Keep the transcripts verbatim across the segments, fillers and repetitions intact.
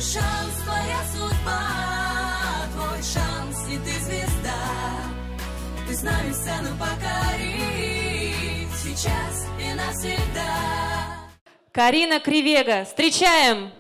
Твой шанс, твоя судьба, твой шанс, и ты звезда. Ты знамя сцену покори сейчас и навсегда. Карина Кривега. Встречаем!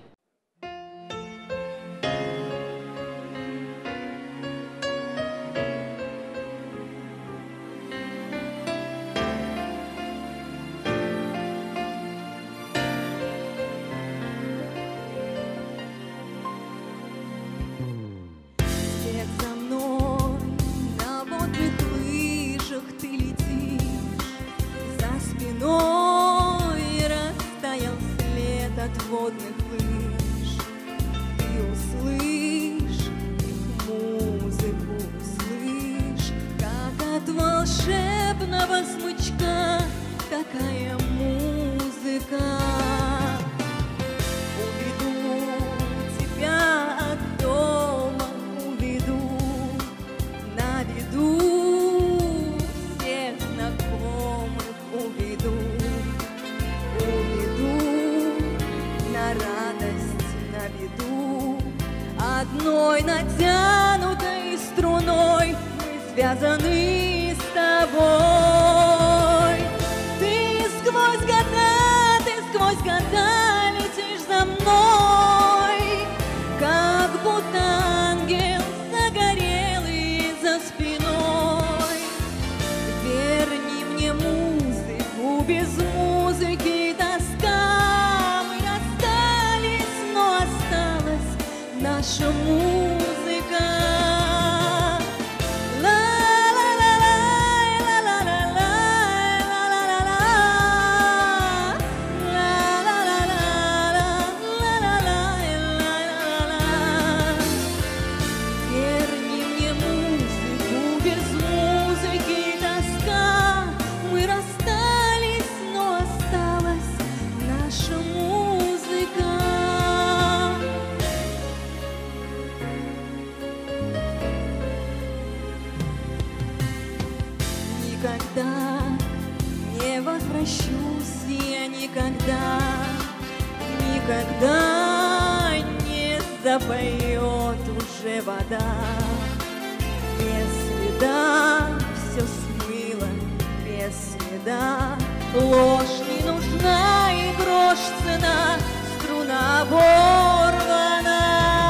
Водных лыж, ты услышь их музыку, услышь, как от волшебного смычка такая музыка. Уведу тебя от дома, уведу, наведу всех знакомых, уведу, радость наведу. Одной натянутой струной мы связаны с тобой. Ты сквозь года, ты сквозь года летишь за мной, как будто ангел загорелый за спиной. Верни мне музыку, без музыки тоска. Наша музыка. Верни мне музыку, без музыки тоска. Мы расстались, но осталась наша музыка. Никогда не возвращусь я, никогда, никогда не запоет уже вода. Без следа все смыло, без следа. Ложь не нужна и грош цена, струна оборвана.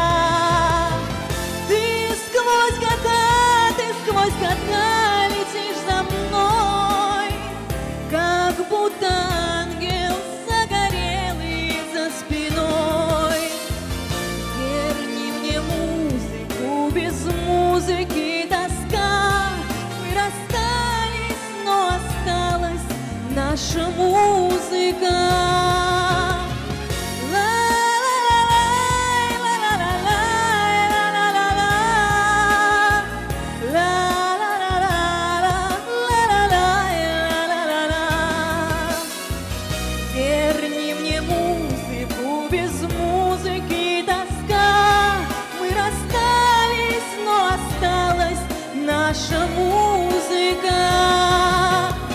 Ты сквозь года, ты сквозь года летишь за мной, как будто ангел загорелый за спиной. Верни мне музыку, без музыки тоска. Мы расстались, но осталась наша музыка. Верни мне музыку, без музыки тоска. Мы расстались, но осталась наша музыка.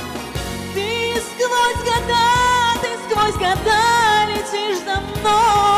Ты сквозь года, ты сквозь года летишь за мной.